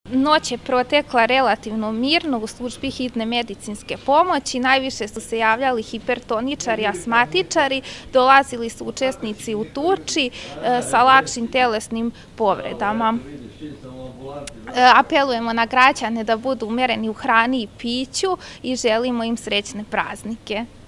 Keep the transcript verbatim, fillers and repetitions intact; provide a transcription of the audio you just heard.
Noć je protekla relativno mirno u službi hitne medicinske pomoći. Najviše su se javljali hipertoničari, asmatičari, dolazili su učesnici u tuči sa lakšim telesnim povredama. Apelujemo na građane da budu umereni u hrani i piću i želimo im srećne praznike.